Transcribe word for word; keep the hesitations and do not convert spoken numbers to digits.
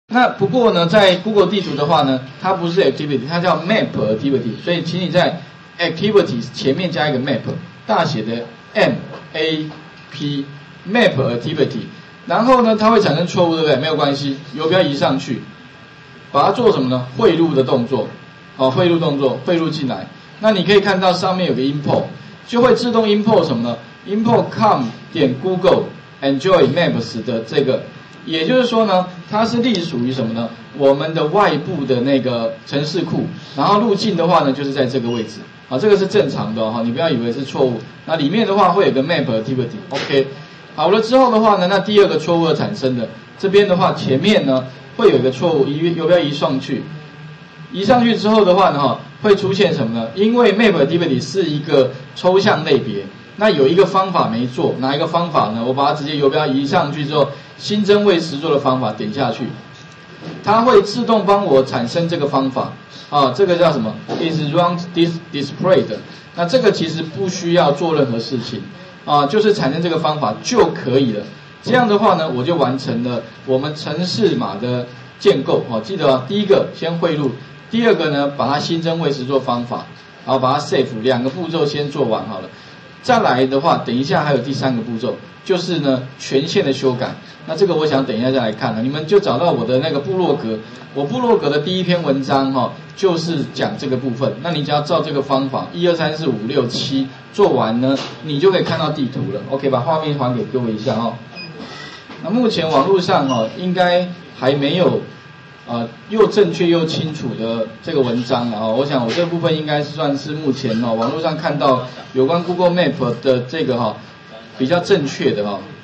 那不过呢，在 Google 地图的话呢，它不是 activity， 它叫 map activity， 所以请你在 activities 前面加一个 map， 大写的 M A P map activity， 然后呢，它会产生错误，对不对？没有关系，游标移上去，把它做什么呢？汇入的动作，好、哦，汇入动作，汇入进来。那你可以看到上面有个 import， 就会自动 import 什么呢 ？import com 点 Google Enjoy Maps 的这个。也就是说呢，它是隶属于什么呢？我们的外部的那个程式库，然后路径的话呢，就是在这个位置啊，这个是正常的哈、哦，你不要以为是错误。那里面的话会有个 map activity，OK， 好了之后的话呢，那第二个错误产生的，这边的话前面呢会有一个错误，移游标移上去，移上去之后的话呢，哈，会出现什么呢？因为 map activity 是一个抽象类别。那有一个方法没做，哪一个方法呢？我把它直接游标移上去之后，新增为实作的方法点下去，它会自动帮我产生这个方法啊，这个叫什么 ？is run dis displayed。那这个其实不需要做任何事情啊，就是产生这个方法就可以了。这样的话呢，我就完成了我们程式码的建构哦。记得啊，第一个先汇入，第二个呢，把它新增为实作方法，然后把它 save， 两个步骤先做完好了。再来的话，等一下还有第三个步骤，就是呢权限的修改。那这个我想等一下再来看了，你们就找到我的那个部落格，我部落格的第一篇文章哈、哦，就是讲这个部分。那你只要照这个方法，一二三四五六七做完呢，你就可以看到地图了。OK， 把画面还给各位一下哦。那目前网络上哦，应该还没有。呃，又正确又清楚的这个文章啊、哦，我想我这部分应该算是目前哦网络上看到有关 Google Map 的这个哈、哦、比较正确的哈、哦。